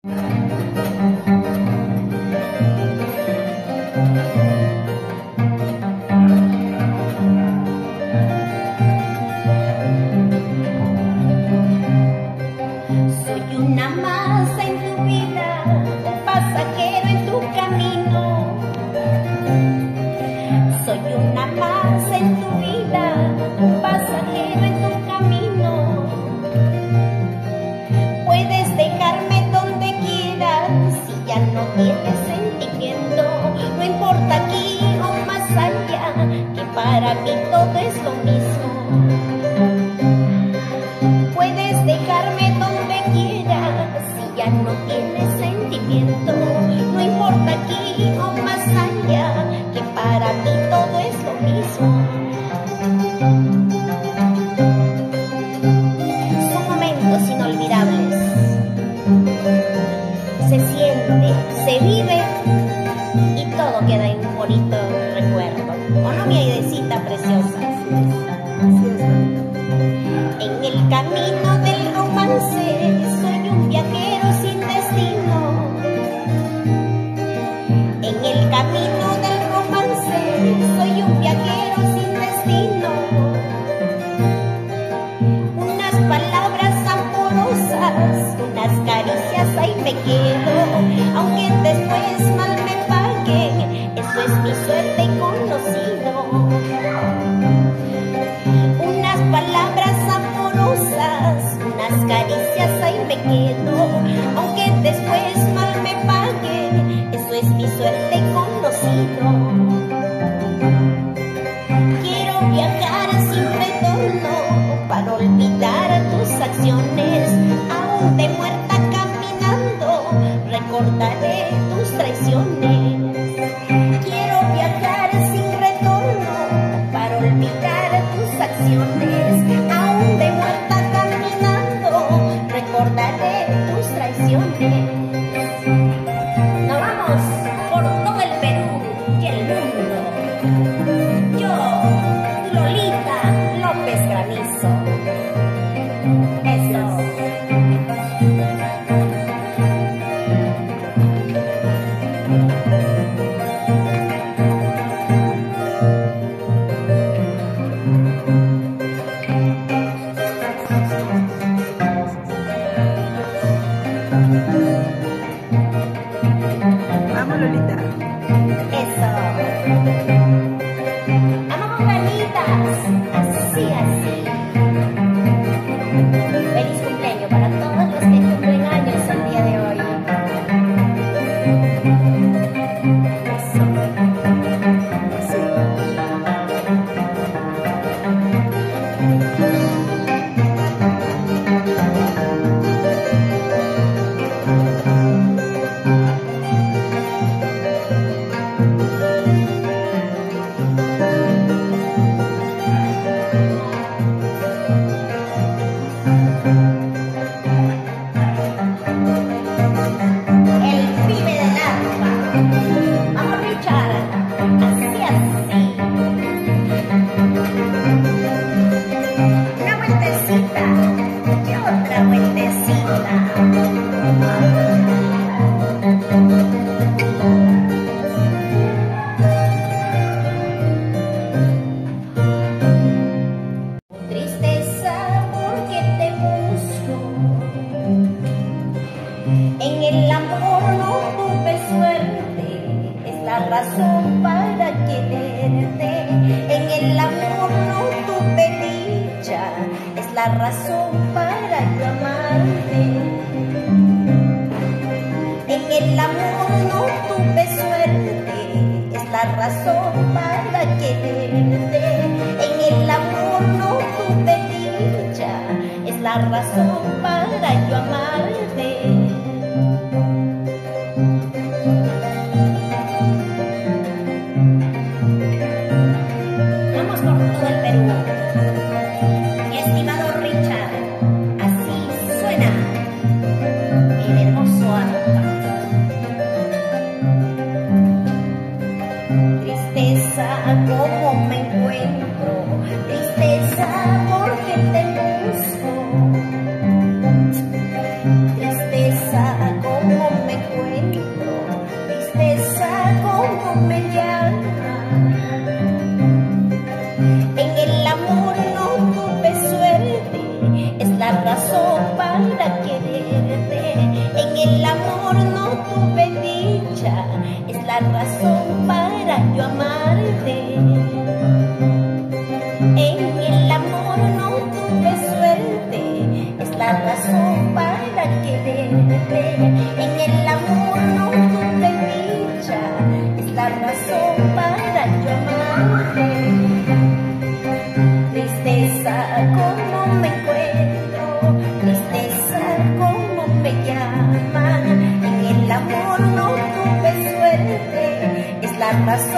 Soy una más en tu vida, un pasajero en tu camino. Soy una más en tu vida, un pasajero en tu camino. Puedes dejarme donde quieras si ya no tienes sentimiento. No importa aquí o más allá, que para mí todo es lo mismo. Puedes dejarme donde quieras si ya no tienes sentimiento. No importa aquí o más allá, que para mí todo es lo mismo. Son momentos inolvidables. Se siente, se vive y todo queda en un bonito recuerdo. ¿O no, mi Aidecita preciosa? En el camino del romance soy un viajero sin destino. En el camino del romance soy un viajero sin destino. Unas palabras amorosas, unas caricias, ahí me quedo. Aunque después mal me paguen, eso es mi suerte conocido. Unas palabras amorosas, unas caricias, ahí me quedo. Aunque después mal me paguen, eso es mi suerte conocido. Quiero viajar sin retorno para olvidar tus acciones. Aún de muerta caminando, recordaré tus traiciones. Quiero viajar sin retorno para olvidar tus acciones. Aún de muerta caminando, recordaré tus traiciones. Nos vamos por todo el Perú y el mundo. Yo, Lolita López Granizo. Eso. Vamos, Lolita. Eso. Vamos, ganitas. Así, así. Feliz cumpleaños para todos los que cumplen años el día de hoy. Eso. Sí. El pibe del alma. Vamos, Richard. Así, así. Una vueltecita y otra vueltecita. Tristeza porque te busco. En el amor no tuve suerte, es la razón para quererte. En el amor no tuve dicha, es la razón para yo amarte. En el amor no tuve suerte, es la razón para quererte. En el amor no tuve dicha, es la razón para yo amarte. Vamos por todo el Perú. Mi estimado Richard, así suena el hermoso arpa. Tristeza, ¿cómo me encuentro? Tristeza, porque te busco. Tristeza. razón